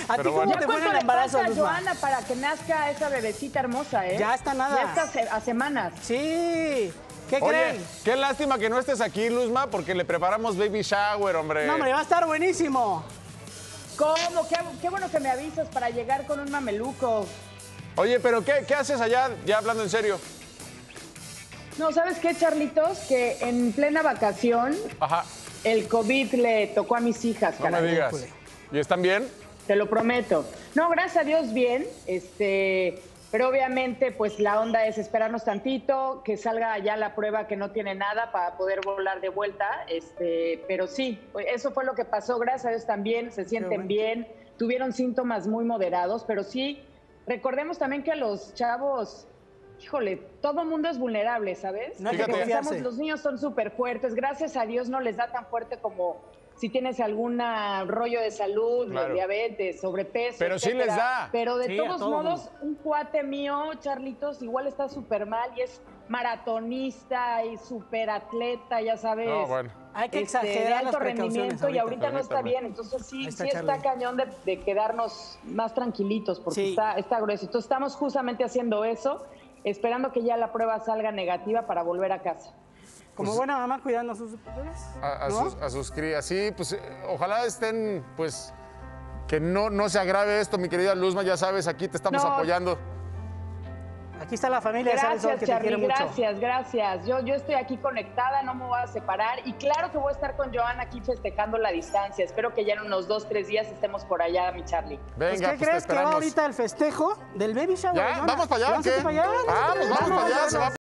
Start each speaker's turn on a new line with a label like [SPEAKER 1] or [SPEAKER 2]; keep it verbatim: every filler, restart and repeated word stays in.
[SPEAKER 1] ¿A ti
[SPEAKER 2] Pero
[SPEAKER 1] cómo
[SPEAKER 2] bueno.
[SPEAKER 1] te
[SPEAKER 3] ¿Ya
[SPEAKER 1] fue en
[SPEAKER 3] cuánto
[SPEAKER 1] el
[SPEAKER 3] le
[SPEAKER 1] embarazo,
[SPEAKER 3] falta a
[SPEAKER 1] Luzma?
[SPEAKER 3] Joana para que nazca esa bebecita hermosa, eh?
[SPEAKER 1] Ya está nada.
[SPEAKER 3] Ya está se- a semanas.
[SPEAKER 1] Sí. ¿Qué
[SPEAKER 2] Oye,
[SPEAKER 1] creen?
[SPEAKER 2] qué lástima que no estés aquí, Luzma, porque le preparamos baby shower, hombre.
[SPEAKER 1] No, hombre, va a estar buenísimo.
[SPEAKER 3] ¿Cómo? Qué, qué bueno que me avisas para llegar con un mameluco.
[SPEAKER 2] Oye, pero ¿qué, qué haces allá, ya hablando en serio?
[SPEAKER 3] No, ¿sabes qué, Charlitos? Que en plena vacación
[SPEAKER 2] Ajá,
[SPEAKER 3] el COVID le tocó a mis hijas,
[SPEAKER 2] no me
[SPEAKER 3] caray.
[SPEAKER 2] digas. ¿Y están bien?
[SPEAKER 3] Te lo prometo. No, gracias a Dios bien, este, pero obviamente pues la onda es esperarnos tantito, que salga ya la prueba que no tiene nada para poder volar de vuelta, este, pero sí, eso fue lo que pasó, gracias a Dios también, se sienten
[SPEAKER 1] bueno.
[SPEAKER 3] bien, tuvieron síntomas muy moderados, pero sí, recordemos también que a los chavos, híjole, todo mundo es vulnerable, ¿sabes?
[SPEAKER 1] No hay
[SPEAKER 2] que
[SPEAKER 3] Porque
[SPEAKER 1] confiarse.
[SPEAKER 3] pensamos, los niños son súper fuertes, gracias a Dios no les da tan fuerte como si tienes algún rollo de salud,
[SPEAKER 2] Claro.
[SPEAKER 3] de diabetes, sobrepeso.
[SPEAKER 2] Pero sí les
[SPEAKER 3] etcétera.
[SPEAKER 2] da.
[SPEAKER 3] Pero de
[SPEAKER 1] Sí, a
[SPEAKER 3] todos
[SPEAKER 1] todo
[SPEAKER 3] modos,
[SPEAKER 1] mundo.
[SPEAKER 3] un cuate mío, Charlitos, igual está súper mal y es maratonista y súper atleta, ya sabes.
[SPEAKER 2] No, bueno.
[SPEAKER 1] Hay que
[SPEAKER 3] este, de
[SPEAKER 1] exagerar las
[SPEAKER 3] alto
[SPEAKER 1] precauciones
[SPEAKER 3] rendimiento y ahorita no está
[SPEAKER 2] Permítame.
[SPEAKER 3] bien. Entonces sí,
[SPEAKER 1] Ahí está
[SPEAKER 3] sí está
[SPEAKER 1] Charlie.
[SPEAKER 3] cañón de, de quedarnos más tranquilitos porque
[SPEAKER 1] Sí.
[SPEAKER 3] está, está grueso. Entonces estamos justamente haciendo eso, esperando que ya la prueba salga negativa para volver a casa.
[SPEAKER 1] Como buena mamá cuidando a sus bebés.
[SPEAKER 2] A, a
[SPEAKER 1] ¿no?
[SPEAKER 2] sus, a sus crías. Sí, pues eh, ojalá estén, pues, que no, no se agrave esto, mi querida Luzma, ya sabes, aquí te estamos
[SPEAKER 3] No.
[SPEAKER 2] apoyando.
[SPEAKER 1] Aquí está la familia de Sales Sol
[SPEAKER 3] Gracias,
[SPEAKER 1] que te quiere
[SPEAKER 3] Charly,
[SPEAKER 1] mucho.
[SPEAKER 3] gracias, gracias. Yo, yo estoy aquí conectada, no me voy a separar y claro que voy a estar con Joana aquí festejando la distancia. Espero que ya en unos dos, tres días estemos por allá, mi Charly.
[SPEAKER 1] Pues,
[SPEAKER 2] Venga,
[SPEAKER 1] ¿qué
[SPEAKER 2] pues, te
[SPEAKER 1] crees que va
[SPEAKER 2] esperamos.
[SPEAKER 1] ahorita el festejo del baby shower?
[SPEAKER 2] ¿Ya?
[SPEAKER 1] Joana?
[SPEAKER 2] ¿Vamos para allá o
[SPEAKER 1] ¿Vamos
[SPEAKER 2] qué?
[SPEAKER 1] para allá?
[SPEAKER 2] Vamos, vamos para allá, se va a